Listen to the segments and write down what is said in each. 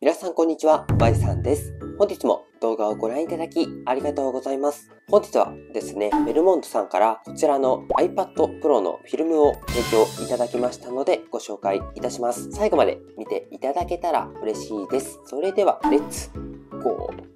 皆さんこんにちは、バイさんです。本日も動画をご覧いただきありがとうございます。本日はですね、ベルモンドさんからこちらの iPad Pro のフィルムを提供いただきましたのでご紹介いたします。最後まで見ていただけたら嬉しいです。それではレッツゴー。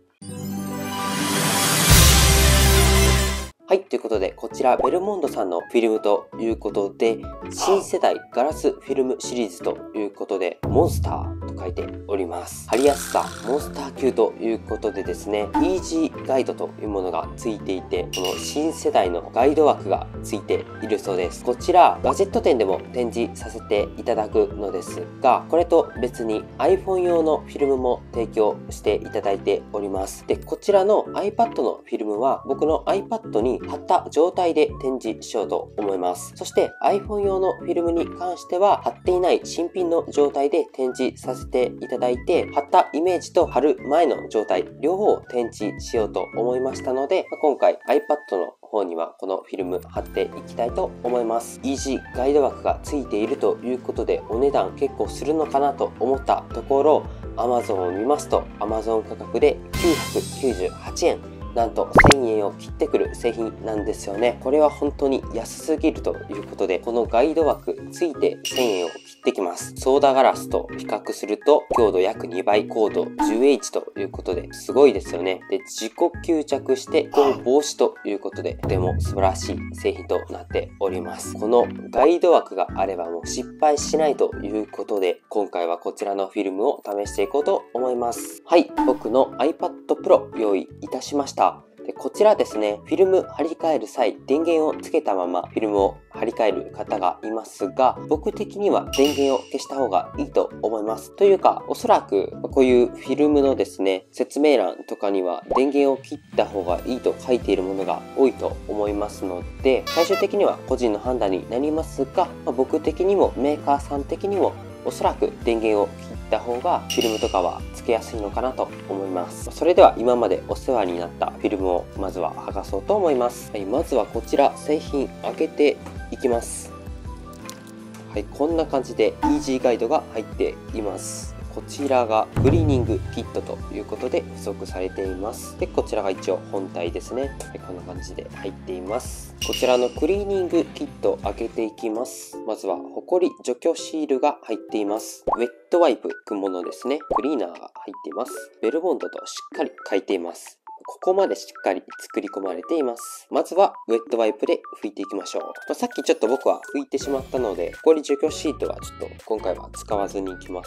はい、ということで、こちらベルモンドさんのフィルムということで、新世代ガラスフィルムシリーズということで、モンスターと書いております。貼りやすさ、モンスター級ということでですね、イージーガイドというものがついていて、この新世代のガイド枠がついているそうです。こちら、ガジェット店でも展示させていただくのですが、これと別に iPhone 用のフィルムも提供していただいております。で、こちらの iPad のフィルムは、僕の iPad に貼った状態で展示しようと思います。そして iPhone 用のフィルムに関しては貼っていない新品の状態で展示させていただいて、貼ったイメージと貼る前の状態両方を展示しようと思いましたので、今回 iPad の方にはこのフィルム貼っていきたいと思います。イージーガイド枠がついているということでお値段結構するのかなと思ったところ、 Amazon を見ますと Amazon 価格で998円、なんと1000円を切ってくる製品なんですよね。これは本当に安すぎるということで、このガイド枠ついて1000円を切ってきます。ソーダガラスと比較すると強度約2倍、高度 10H ということですごいですよね。で、自己吸着してこう防止ということで、とても素晴らしい製品となっております。このガイド枠があればもう失敗しないということで、今回はこちらのフィルムを試していこうと思います。はい、僕の iPad Pro 用意いたしました。で、こちらですね、フィルム貼り替える際、電源をつけたままフィルムを貼り替える方がいますが、僕的には電源を消した方がいいと思います。というか、おそらくこういうフィルムのですね、説明欄とかには電源を切った方がいいと書いているものが多いと思いますので、最終的には個人の判断になりますが、僕的にもメーカーさん的にもおそらく電源を切った方がフィルムとかはつけやすいのかなと思います。それでは今までお世話になったフィルムをまずは剥がそうと思います。はい、まずはこちら製品開けていきます。はい、こんな感じでイージーガイドが入っています。こちらがクリーニングキットということで付属されています。で、こちらが一応本体ですね。で、こんな感じで入っています。こちらのクリーニングキットを開けていきます。まずはホコリ除去シールが入っています。ウェットワイプくものですね。クリーナーが入っています。ベルボンドとしっかり書いています。ここまでしっかり作り込まれています。まずはウェットワイプで拭いていきましょう。さっきちょっと僕は拭いてしまったので、ホコリ除去シートはちょっと今回は使わずにいきます。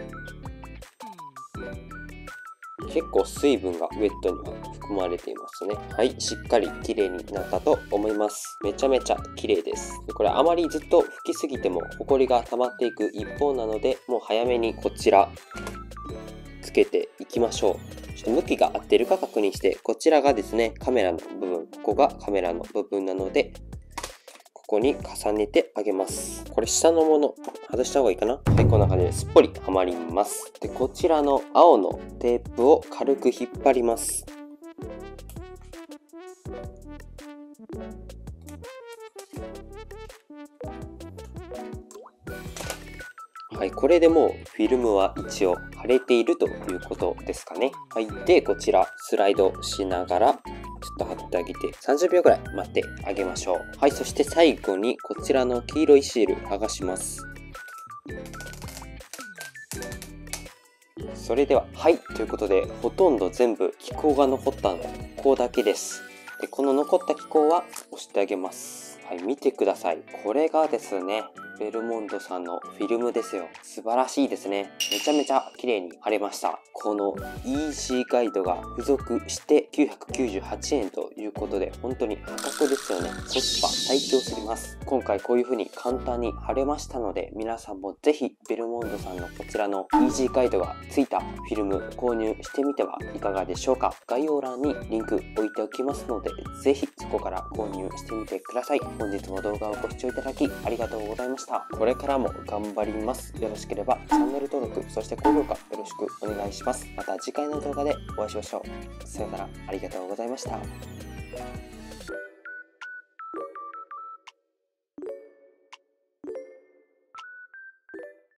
結構水分がウェットには含まれていますね。はい、しっかり綺麗になったと思います。めちゃめちゃ綺麗です。これあまりずっと拭きすぎてもホコリが溜まっていく一方なので、もう早めにこちらつけていきましょう。ちょっと向きが合っているか確認して、こちらがですね、カメラの部分、ここがカメラの部分なので、ここに重ねてあげます。これ下のもの外した方がいいかな。はい、こんな感じですっぽりはまります。で、こちらの青のテープを軽く引っ張ります。はい、これでもうフィルムは一応貼れているということですかね。はい、で、こちらスライドしながらちょっと貼ってあげて30秒ぐらい待ってあげましょう。はい、そして最後にこちらの黄色いシール剥がします。それでは、はい、ということでほとんど全部気泡が残ったのでここだけです。で、この残った気泡は押してあげます。はい、見てください。これがですね、ベルモンドさんのフィルムですよ。素晴らしいですね。めちゃめちゃ綺麗に貼れました。このイージーガイドが付属して998円ということで、本当に破格ですよね。コスパ最強すぎます。今回こういう風に簡単に貼れましたので、皆さんもぜひベルモンドさんのこちらのイージーガイドが付いたフィルム購入してみてはいかがでしょうか。概要欄にリンク置いておきますので、ぜひそこから購入してみてください。本日も動画をご視聴いただきありがとうございました。これからも頑張ります。よろしければチャンネル登録、そして高評価よろしくお願いします。また次回の動画でお会いしましょう。さよなら、ありがとうございました。